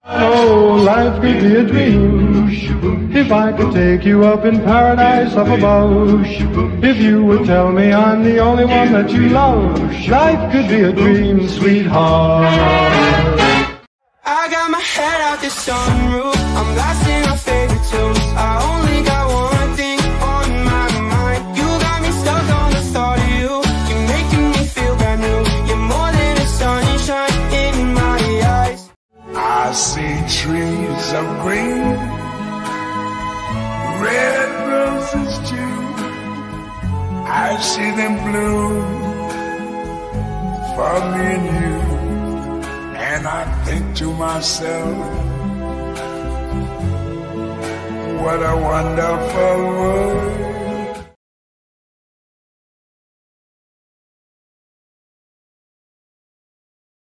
Oh, life could be a dream if I could take you up in paradise up above. If you would tell me I'm the only one that you love, life could be a dream, sweetheart. I got my head out the sunroof, I'm blasting my favorite tunes. I only got one thing on my mind. You got me stuck on the thought of you. You're making me feel brand new. You're more than a sunshine in my eyes. I see trees of green, red roses too. I see them bloom for me and you. And I think to myself, what a wonderful world.